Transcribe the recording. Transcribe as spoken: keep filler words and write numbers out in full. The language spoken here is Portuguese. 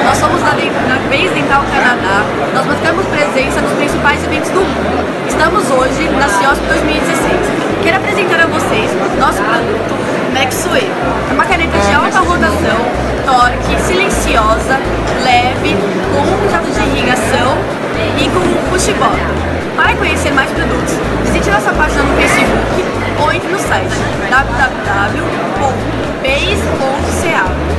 Nós somos da, da Base Dental Canadá, nós mantemos presença nos principais eventos do mundo. Estamos hoje na C I O P S dois mil e dezesseis. Quero apresentar a vocês nosso produto Maxso. É uma caneta de alta rotação, torque, silenciosa, leve, com um jato de irrigação e com um push bottom. Para conhecer mais produtos, visite nossa página no Facebook ou entre no site w w w ponto base ponto c a.